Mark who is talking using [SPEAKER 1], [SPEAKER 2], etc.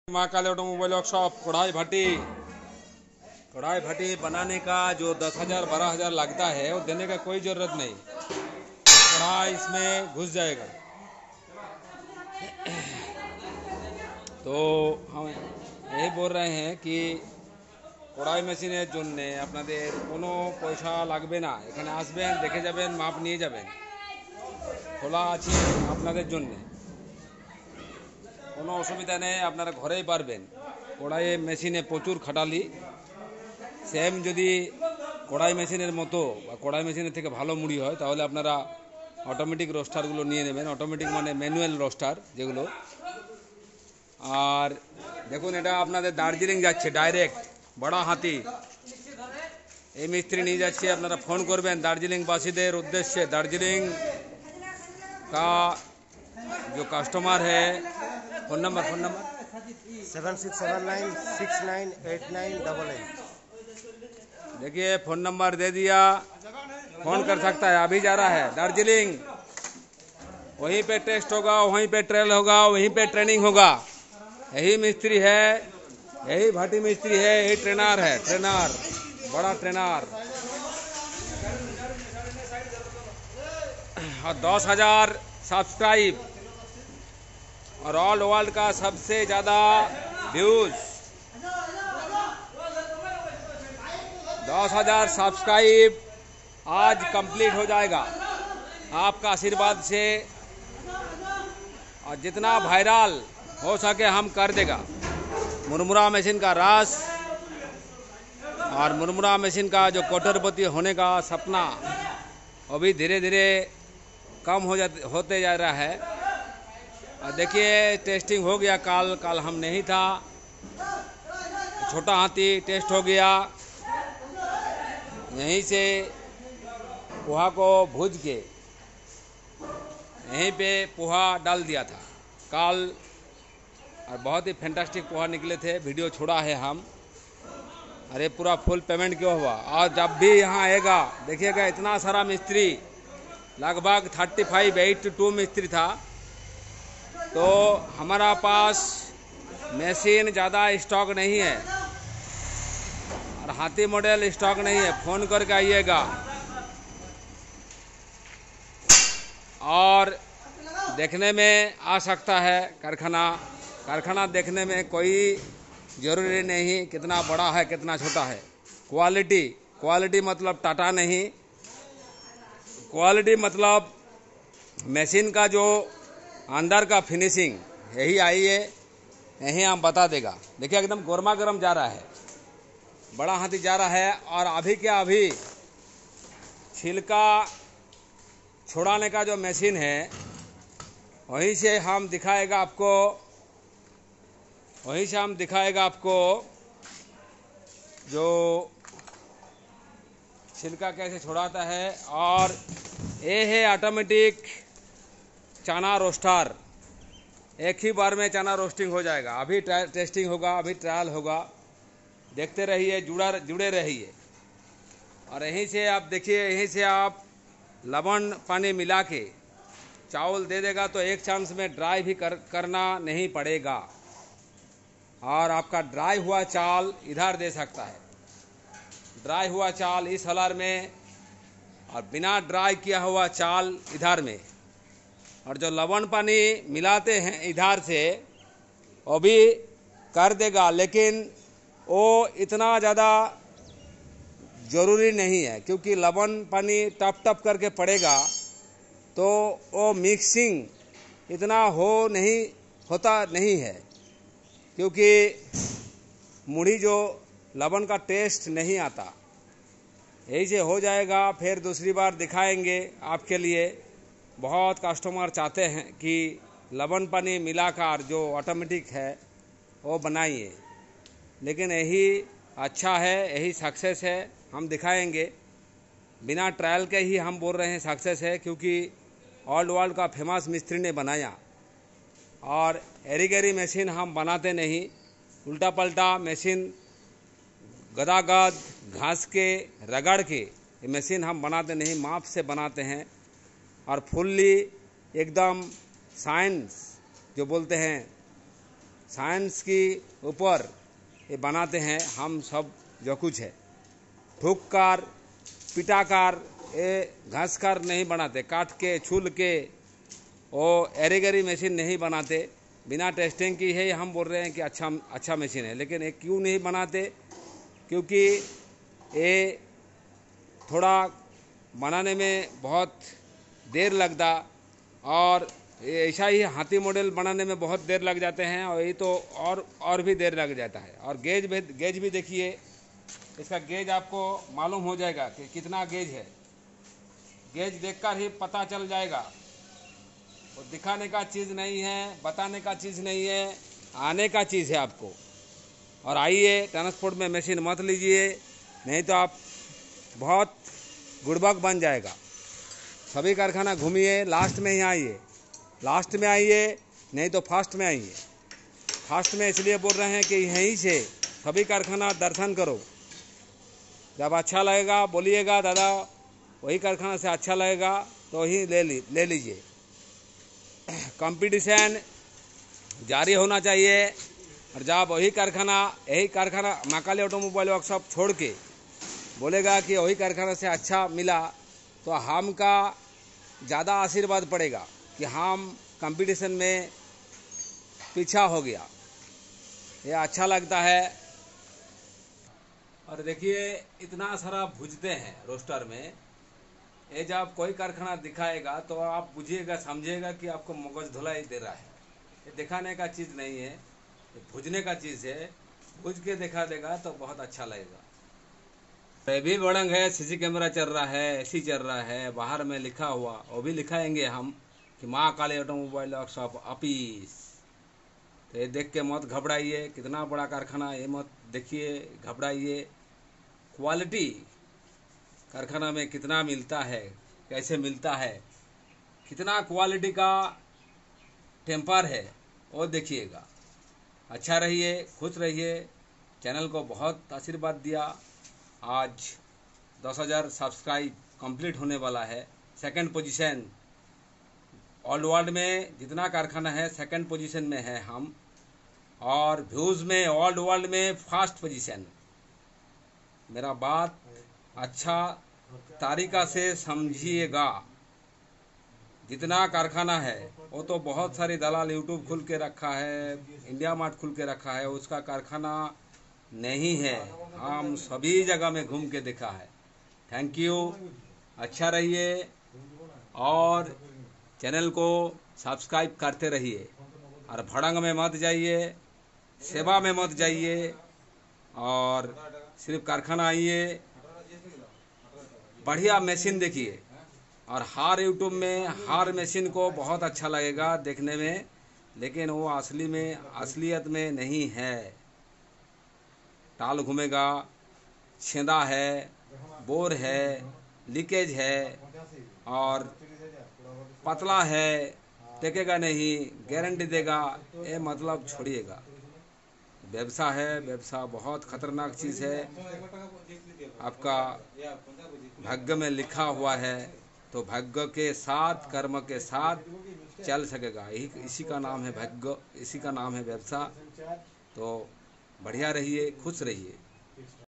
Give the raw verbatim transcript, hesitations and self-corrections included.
[SPEAKER 1] Mahakal automobile workshop कढ़ाई भट्टी कढ़ाई भट्टी बनाने का जो दस हजार बारह हजार लगता है वो देने का कोई ज़रूरत नहीं। कढ़ाई इसमें घुस जाएगा। तो हम यही बोल रहे हैं कि कढ़ाई मेशिने जोन्ने आपनादेर कोनो पैसा लागबे ना। एखाने आसबेन देखे जाबेन माप निये जाबेन। खोला आछे आपनादेर जोन्ने কোনো অসুবিধা নেই, আপনারা ঘরেই পারবেন। কড়াইয়ে মেশিনে প্রচুর খাটালি, সেম যদি কড়াই মেশিনের মতো বা কড়াই মেশিনের থেকে ভালো মুড়ি হয় তাহলে আপনারা অটোমেটিক রোস্টারগুলো নিয়ে নেবেন। অটোমেটিক মানে ম্যানুয়াল রোস্টার যেগুলো। আর দেখুন এটা আপনাদের দার্জিলিং যাচ্ছে ডাইরেক্ট বড়া হাতি। এই মিস্ত্রি নিয়ে যাচ্ছে, আপনারা ফোন করবেন দার্জিলিংবাসীদের উদ্দেশ্যে। দার্জিলিং का जो कस्टमर है, phone number phone number
[SPEAKER 2] seven six seven nine six nine eight nine double eight.
[SPEAKER 1] देखिए फ़ोन नंबर दे दिया, फ़ोन कर सकता है। अभी जा रहा है दार्जिलिंग, वहीं पे टेस्ट होगा, वहीं पे ट्रेल होगा, वहीं पे ट्रेनिंग होगा। यही मिस्त्री है, यही भट्टी मिस्त्री है, यही ट्रेनर है। ट्रेनर बड़ा ट्रेनर। और दस हजार सब्सक्राइब और ऑल वर्ल्ड का सबसे ज़्यादा व्यूज। दस हजार सब्सक्राइब आज कंप्लीट हो जाएगा आपका आशीर्वाद से, और जितना वायरल हो सके हम कर देगा। मुरमुरा मशीन का रास और मुरमुरा मशीन का जो करोड़पति होने का सपना अभी धीरे धीरे कम हो जाते होते जा रहा है। और देखिए टेस्टिंग हो गया। कल कल हम नहीं था, छोटा हाथी टेस्ट हो गया। यहीं से पोहा को भूज के यहीं पे पोहा डाल दिया था कल, और बहुत ही फैंटास्टिक पोहा निकले थे। वीडियो छोड़ा है हम। अरे पूरा फुल पेमेंट क्यों हुआ। और जब भी यहाँ आएगा देखिएगा इतना सारा मिस्त्री, लगभग थर्टी फाइव एट टू मिस्त्री था। तो हमारा पास मशीन ज़्यादा स्टॉक नहीं है और हाथी मॉडल स्टॉक नहीं है। फ़ोन करके आइएगा और देखने में आ सकता है कारखाना। कारखाना देखने में कोई ज़रूरी नहीं कितना बड़ा है कितना छोटा है। क्वालिटी क्वालिटी मतलब टाटा नहीं, क्वालिटी मतलब मशीन का जो अंदर का फिनिशिंग, यही आई है, यही हम बता देगा। देखिए एकदम गर्मा गर्म जा रहा है, बड़ा हाथी जा रहा है। और अभी क्या अभी छिलका छुड़ाने का जो मशीन है वहीं से हम दिखाएगा आपको, वहीं से हम दिखाएगा आपको जो छिलका कैसे छुड़ाता है। और ये है ऑटोमेटिक चना रोस्टर। एक ही बार में चना रोस्टिंग हो जाएगा। अभी टेस्टिंग होगा, अभी ट्रायल होगा, देखते रहिए, जुड़ा जुड़े रहिए। और यहीं से आप देखिए, यहीं से आप लवण पानी मिला के चावल दे देगा तो एक चांस में ड्राई भी कर, करना नहीं पड़ेगा। और आपका ड्राई हुआ चावल इधर दे सकता है, ड्राई हुआ चावल इस हलार में, और बिना ड्राई किया हुआ चावल इधर में। और जो लवण पानी मिलाते हैं इधर से वो भी कर देगा, लेकिन वो इतना ज़्यादा ज़रूरी नहीं है क्योंकि लवण पानी टप टप करके पड़ेगा तो वो मिक्सिंग इतना हो नहीं होता नहीं है, क्योंकि मुढ़ी जो लवण का टेस्ट नहीं आता। यही से हो जाएगा। फिर दूसरी बार दिखाएंगे आपके लिए। बहुत कस्टमर चाहते हैं कि लवण पानी मिलाकर जो ऑटोमेटिक है वो बनाइए, लेकिन यही अच्छा है, यही सक्सेस है। हम दिखाएंगे, बिना ट्रायल के ही हम बोल रहे हैं सक्सेस है, क्योंकि ऑल वर्ल्ड का फेमस मिस्त्री ने बनाया। और एरी गैरी मशीन हम बनाते नहीं, उल्टा पल्टा मशीन गदागद घास के रगड़ के ये मशीन हम बनाते नहीं, माप से बनाते हैं। और फुल्ली एकदम साइंस जो बोलते हैं साइंस की ऊपर ये बनाते हैं हम सब जो कुछ है। ठोक कार पिटा कार ये घास कार नहीं बनाते, काट के छूल के वो एरेगरी मशीन नहीं बनाते, बिना टेस्टिंग की है। हम बोल रहे हैं कि अच्छा अच्छा मशीन है, लेकिन ये क्यों नहीं बनाते? क्योंकि ये थोड़ा बनाने में बहुत देर लगता, और ऐसा ही हाथी मॉडल बनाने में बहुत देर लग जाते हैं, और ये तो और और भी देर लग जाता है। और गेज भी गेज भी देखिए, इसका गेज आपको मालूम हो जाएगा कि कितना गेज है। गेज देखकर ही पता चल जाएगा। वो दिखाने का चीज़ नहीं है, बताने का चीज़ नहीं है, आने का चीज़ है आपको। और आइए, ट्रांसपोर्ट में मशीन मत लीजिए, नहीं तो आप बहुत गुड़बक बन जाएगा। सभी कारखाना घूमिए, लास्ट में ही आइए, लास्ट में आइए, नहीं तो फास्ट में आइए। फास्ट में इसलिए बोल रहे हैं कि यहीं से सभी कारखाना दर्शन करो। जब अच्छा लगेगा बोलिएगा दादा वही कारखाना से अच्छा लगेगा तो ही ले ली ले लीजिए। कंपटीशन जारी होना चाहिए। और जब वही कारखाना यही कारखाना महाकाली ऑटोमोबाइल वर्कशॉप छोड़ के बोलेगा कि वही कारखाना से अच्छा मिला, तो हम का ज़्यादा आशीर्वाद पड़ेगा कि हम कंपटीशन में पीछा हो गया। ये अच्छा लगता है। और देखिए इतना सारा भुजते हैं रोस्टर में। ये जब कोई कारखाना दिखाएगा तो आप बुझिएगा, समझिएगा कि आपको मगज धुलाई दे रहा है। ये दिखाने का चीज़ नहीं है, ये भुजने का चीज़ है। भुज के दिखा देगा तो बहुत अच्छा लगेगा। ये भी बड़ंग है, सीसी कैमरा चल रहा है, एसी चल रहा है, बाहर में लिखा हुआ वो भी लिखाएंगे हम कि महाकाली ऑटोमोबाइल वर्कशॉप ऑफिस। तो ये देख के मत घबराइए, कितना बड़ा कारखाना, ये मत देखिए घबराइए। क्वालिटी कारखाना में कितना मिलता है, कैसे मिलता है, कितना क्वालिटी का टेम्पर है, वो देखिएगा। अच्छा रहिए, खुश रहिए। चैनल को बहुत आशीर्वाद दिया। आज दस हज़ार सब्सक्राइब कंप्लीट होने वाला है। सेकंड पोजीशन ऑल वर्ल्ड में जितना कारखाना है सेकंड पोजीशन में है हम, और व्यूज़ में ऑल वर्ल्ड में फर्स्ट पोजीशन। मेरा बात अच्छा तरीका से समझिएगा। जितना कारखाना है वो तो बहुत सारे दलाल यूट्यूब खुल के रखा है, इंडिया मार्ट खुल के रखा है, उसका कारखाना नहीं है। हम सभी जगह में घूम के देखा है। Thank you. अच्छा रहिए और चैनल को सब्सक्राइब करते रहिए। और भड़ंग में मत जाइए, सेवा में मत जाइए, और सिर्फ कारखाना आइए, बढ़िया मशीन देखिए। और हर यूट्यूब में हर मशीन को बहुत अच्छा लगेगा देखने में, लेकिन वो असली में असलियत में नहीं है। टाल घूमेगा, छेदा है, बोर है, लीकेज है, और पतला है, टेकेगा नहीं, गारंटी देगा, ये मतलब छोड़िएगा। व्यवसाय है, व्यवसाय बहुत खतरनाक चीज़ है। आपका भाग्य में लिखा हुआ है तो भाग्य के साथ, कर्म के साथ चल सकेगा। यही इसी का नाम है भाग्य, इसी का नाम है व्यवसाय। तो बढ़िया रहिए, खुश रहिए।